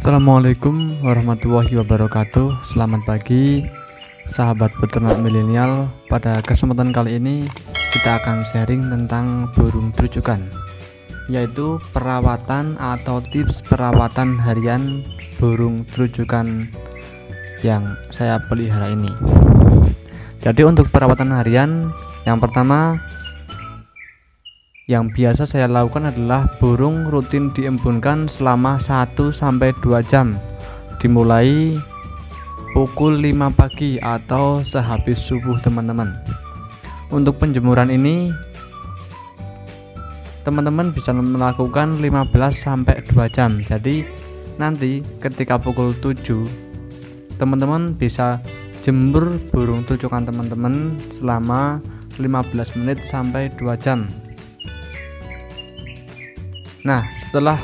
Assalamualaikum warahmatullahi wabarakatuh. Selamat pagi sahabat peternak milenial. Pada kesempatan kali ini kita akan sharing tentang burung trujukan, yaitu perawatan atau tips perawatan harian burung trujukan yang saya pelihara ini. Jadi untuk perawatan harian, yang pertama yang biasa saya lakukan adalah burung rutin diembunkan selama 1-2 jam, dimulai pukul 5 pagi atau sehabis subuh teman-teman. Untuk penjemuran ini teman-teman bisa melakukan 15-2 jam. Jadi nanti ketika pukul 7 teman-teman bisa jemur burung trujukan teman-teman selama 15 menit sampai 2 jam. Nah, setelah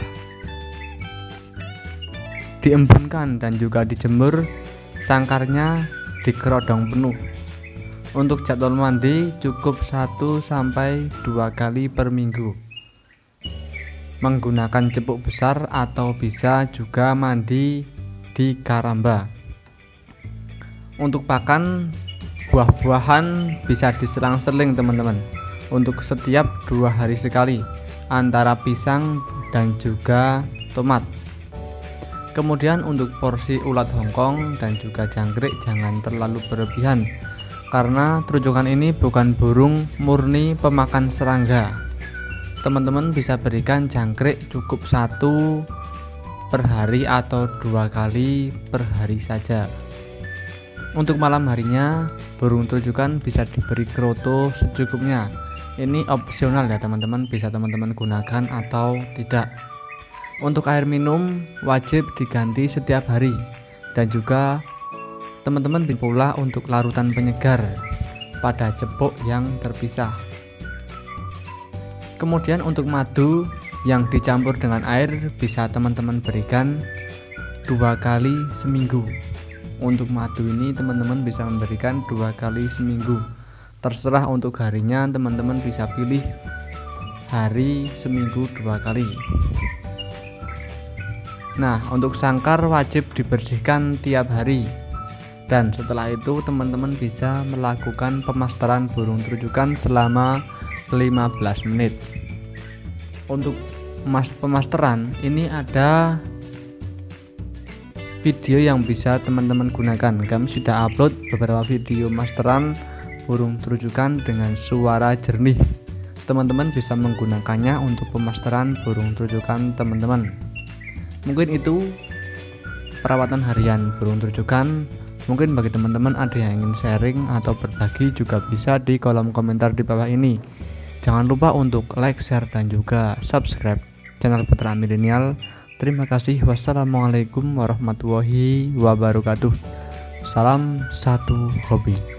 diembunkan dan juga dijemur, sangkarnya dikerodong penuh. Untuk jadwal mandi cukup 1-2 kali per minggu, menggunakan cepuk besar atau bisa juga mandi di karamba. Untuk pakan, buah-buahan bisa diselang-seling teman-teman, untuk setiap 2 hari sekali, antara pisang dan juga tomat. Kemudian untuk porsi ulat hongkong dan juga jangkrik jangan terlalu berlebihan, karena trujukan ini bukan burung murni pemakan serangga. Teman-teman bisa berikan jangkrik cukup 1 per hari atau 2 kali per hari saja. Untuk malam harinya burung trujukan bisa diberi kroto secukupnya. Ini opsional ya teman-teman, bisa teman-teman gunakan atau tidak. Untuk air minum wajib diganti setiap hari, dan juga teman-teman bisa pula untuk larutan penyegar pada cepuk yang terpisah. Kemudian untuk madu yang dicampur dengan air bisa teman-teman berikan 2 kali seminggu. Untuk madu ini teman-teman bisa memberikan 2 kali seminggu. Terserah untuk harinya, teman-teman bisa pilih hari seminggu 2 kali. Nah, untuk sangkar wajib dibersihkan tiap hari, dan setelah itu teman-teman bisa melakukan pemasteran burung trujukan selama 15 menit. Untuk pemasteran ini ada video yang bisa teman-teman gunakan. Kami sudah upload beberapa video masteran burung trujukan dengan suara jernih. Teman-teman bisa menggunakannya untuk pemasteran burung trujukan teman-teman. Mungkin itu perawatan harian burung trujukan. Mungkin bagi teman-teman ada yang ingin sharing atau berbagi juga bisa di kolom komentar di bawah ini. Jangan lupa untuk like, share, dan juga subscribe channel Peternak Milenial. Terima kasih. Wassalamualaikum warahmatullahi wabarakatuh. Salam satu hobi.